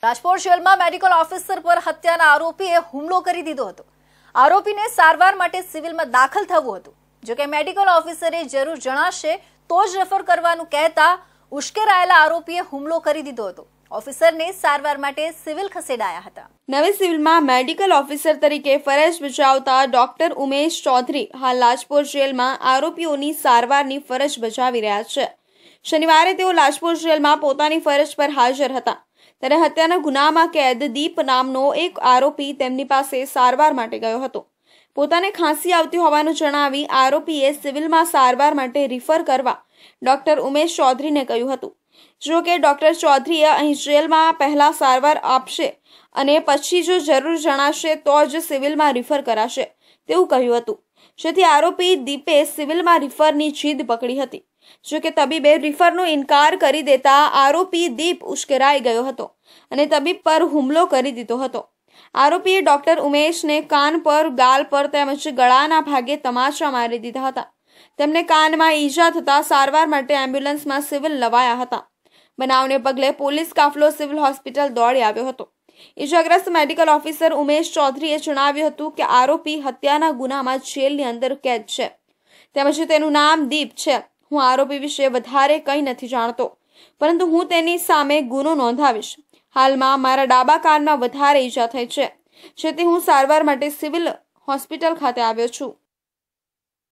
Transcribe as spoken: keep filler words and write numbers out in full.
રાજકોટ જેલમાં medical officer પર હત્યાના આરોપીએ હુમલો કરી દીધો હતો। આરોપીને સારવાર માટે સિવિલમાં દાખલ થવું હતું, જો કે મેડિકલ ઓફિસરે જરૂર જણાશે તો જ રેફર કરવાનું કહેતા ઉશ્કેરાયેલા આરોપીએ હુમલો કરી દીધો હતો। ઓફિસરને સારવાર માટે સિવિલ ખસેડાયા હતા। નવી સિવિલમાં મેડિકલ ઓફિસર તરીકે ફરજ બજાવતા ડોક્ટર ઉમેશ ચૌધરી હાલ રાજકોટ જેલમાં આરોપીઓની સારવારની ફરજ બજાવી રહ્યા છે। શનિવારે તેઓ રાજકોટ જેલમાં પોતાની ફરજ પર હાજર હતા, ત્યારે હત્યાના ગુનામાં કેદ દીપ નામનો એક આરોપી તેમની પાસે સારવાર માટે ગયો હતો। પોતાને ખાંસી આવતી હોવાનું જણાવી આરોપીએ સિવિલમાં સારવાર માટે રિફર કરવા ડોક્ટર ઉમેશ ચૌધરીને કહ્યું હતું। જો કે ડોક્ટર ચૌધરીએ અહીં જેલમાં પહેલા સારવાર આપશે અને પછી જો જરૂર જણાશે તો જ સિવિલમાં રિફર કરાશે તેવું કહ્યું હતું, જેથી આરોપી દીપે સિવિલમાં રિફરની જીદ પકડી હતી। જો કે તબીબે રિફરનો ઇનકાર કરી દેતા આરોપી દીપ ઉશ્કેરાઈ ગયો હતો અને તબીબ પર હુમલો કરી દીધો હતો। આરોપીએ ડોક્ટર ઉમેશને કાન પર, ગાલ પર તેમજ ગળાના ભાગે તમાચા મારી દીધા હતા। તેમને કાનમાં ઈજા થતા સારવાર માટે એમ્બ્યુલન્સમાં સિવિલ લવાયા હતા। બનાવને પગલે પોલીસ કાફલો સિવિલ હોસ્પિટલ દોડી આવ્યો હતો। ઈજાગ્રસ્ત મેડિકલ ઓફિસર ઉમેશ ચૌધરીએ જણાવ્યું હતું કે આરોપી હત્યાના ગુનામાં જેલની અંદર કેદ છે, તેમજ તેનું નામ દીપ છે। હું આરોપી વિશે વધારે કંઈ નથી જાણતો, પરંતુ હું તેની સામે ગુનો નોંધાવીશ। હાલમાં મારા ડાબા કાનમાં વધારે ઈજા થઈ છે, જેથી હું સારવાર માટે સિવિલ હોસ્પિટલ ખાતે આવ્યો છું।